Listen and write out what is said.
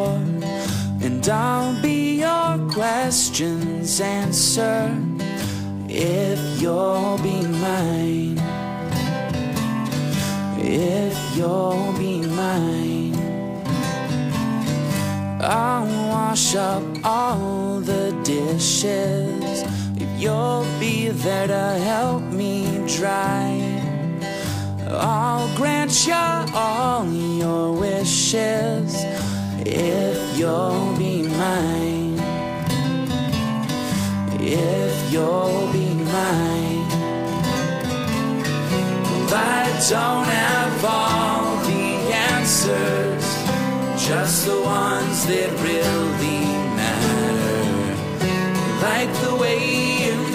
before, and I'll be your question's answer if you'll be mine. If you'll be mine, I'll wash up all the dishes if you'll be there to help me dry. I'll grant you all your wishes if you'll be mine. If you'll be mine. I don't have all the answers, just the ones that really matter. Like the way you